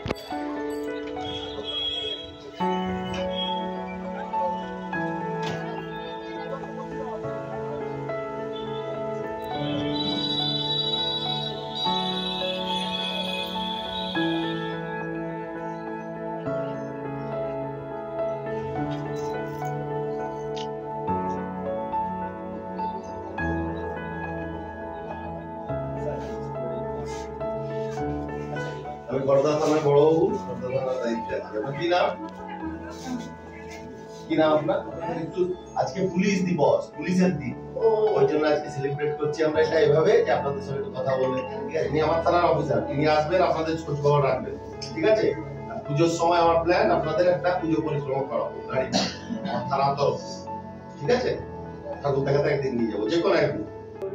আমি খড়দা থানার বড়বাবু, খড়দা থানার দায়িত্বে আছি। আপনার কি নাম? কি নাম আপনার? একটু আজকে পুলিশ দিবস, পুলিশের দিন, ওই জন্য আজকে সেলিব্রেট করছি আমরা এটা এভাবে যে আপনাদের সঙ্গে একটু কথা বলে। ঠিক আছে, ইনি আমার থানার অফিসার, তিনি আসবেন, আপনাদের খোঁজ খবর রাখবেন। ঠিক আছে, পুজোর সময় আমার প্ল্যান আপনাদের একটা পুজো পরিক্রমা করাবো গাড়ি আমার থানার তরফ। ঠিক আছে, ঠাকুর দেখাতে একদিন নিয়ে যাবো, যে কোনো একদিন।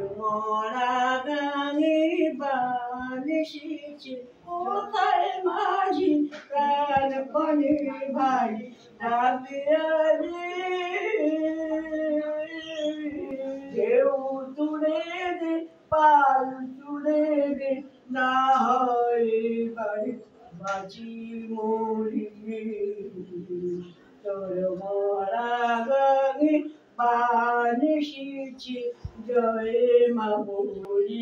কোথায় মাঝি প্রাণ পানি ভাই ঢেউ তুলে দে পাল তুলে দে না হয় বাড়ি বাজি মরি তোর মরা গাঙে পান এসেছে জয় মা বলি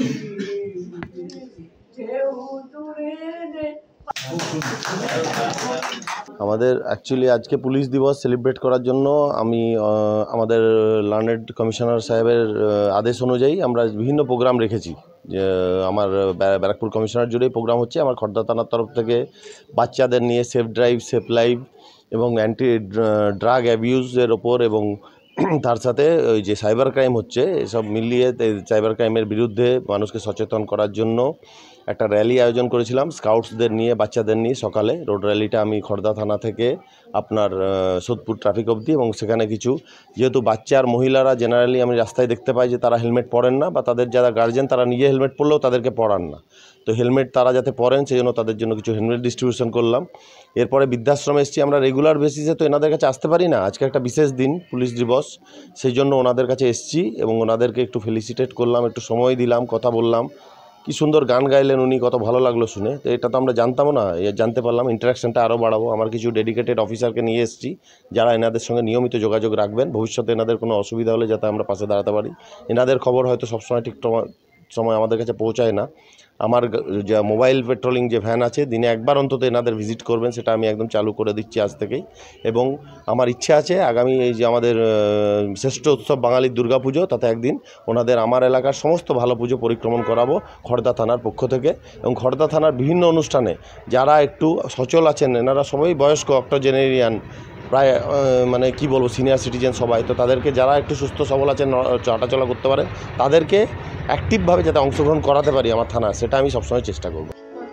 আমাদের অ্যাকচুয়ালি আজকে পুলিশ দিবস সেলিব্রেট করার জন্য আমি আমাদের লার্নেড কমিশনার সাহেবের আদেশ অনুযায়ী আমরা বিভিন্ন প্রোগ্রাম রেখেছি। যে আমার ব্যারাকপুর কমিশনার জুড়েই প্রোগ্রাম হচ্ছে। আমার খড়দা থানার তরফ থেকে বাচ্চাদের নিয়ে সেফ ড্রাইভ সেফ লাইভ এবং অ্যান্টি ড্রাগ অ্যাবিউজের ওপর এবং তার সাথে ওই যে সাইবার ক্রাইম হচ্ছে এসব মিলিয়ে সাইবার ক্রাইমের বিরুদ্ধে মানুষকে সচেতন করার জন্য একটা র্যালি আয়োজন করেছিলাম স্কাউটসদের নিয়ে, বাচ্চাদের নিয়ে। সকালে রোড র্যালিটা আমি খড়দা থানা থেকে আপনার সোদপুর ট্রাফিক অবধি, এবং সেখানে কিছু যেহেতু বাচ্চা আর মহিলারা জেনারেলি আমি রাস্তায় দেখতে পাই যে তারা হেলমেট পরেন না, বা তাদের যারা গার্জেন তারা নিজে হেলমেট পরলেও তাদেরকে পরান না। তো হেলমেট তারা যাতে পরেন সেই জন্য তাদের জন্য কিছু হেলমেট ডিস্ট্রিবিউশন করলাম। এরপরে বৃদ্ধাশ্রমে এসেছি আমরা রেগুলার বেসিসে, তো এনাদের কাছে আসতে পারি না। আজকে একটা বিশেষ দিন পুলিশ দিবস, সেই জন্য ওনাদের কাছে এসেছি এবং ওনাদেরকে একটু ফেলিসিটেট করলাম, একটু সময় দিলাম, কথা বললাম। কি সুন্দর গান গাইলেন উনি, কত ভালো লাগলো শুনে। তো এটা তো আমরা জানতাম না, জানতে পারলাম। ইন্টারাকশনটা আরও বাড়াবো। আমার কিছু ডেডিকেটেড অফিসারকে নিয়ে এসেছি যারা এনাদের সঙ্গে নিয়মিত যোগাযোগ রাখবেন, ভবিষ্যতে এনাদের কোনো অসুবিধা হলে যাতে আমরা পাশে দাঁড়াতে পারি। এনাদের খবর হয়তো সবসময় ঠিক সময় আমাদের কাছে পৌঁছায় না। আমার যা মোবাইল পেট্রোলিং যে ভ্যান আছে, দিনে একবার অন্তত এনাদের ভিজিট করবেন, সেটা আমি একদম চালু করে দিচ্ছি আজ থেকেই। এবং আমার ইচ্ছা আছে আগামী এই যে আমাদের শ্রেষ্ঠ উৎসব বাঙালির দুর্গাপুজো, তাতে একদিন ওনাদের আমার এলাকার সমস্ত ভালো পুজো পরিক্রমণ করাবো খড়দা থানার পক্ষ থেকে। এবং খড়দা থানার বিভিন্ন অনুষ্ঠানে যারা একটু সচল আছেন, এনারা সবাই বয়স্ক অক্টোজেনেরিয়ান, প্রায় মানে কি বলবো সিনিয়র সিটিজেন সবাই। তো তাদেরকে যারা একটু সুস্থ সবল আছেন, হাঁটাচলা করতে পারেন, তাদেরকে অ্যাক্টিভভাবে যাতে অংশগ্রহণ করাতে পারি আমার থানা, সেটা আমি সবসময় চেষ্টা করব।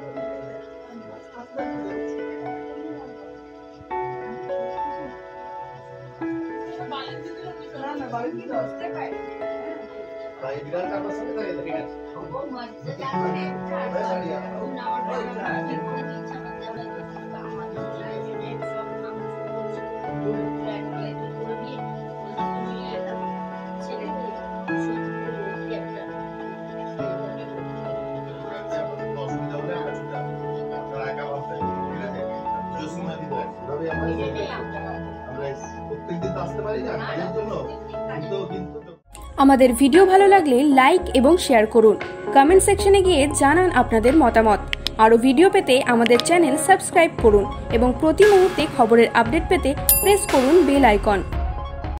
আমাদের ভিডিও ভালো লাগলে লাইক এবং শেয়ার করুন। কমেন্ট সেকশনে গিয়ে জানান আপনাদের মতামত। আরও ভিডিও পেতে আমাদের চ্যানেল সাবস্ক্রাইব করুন এবং প্রতি মুহূর্তে খবরের আপডেট পেতে প্রেস করুন বেল আইকন।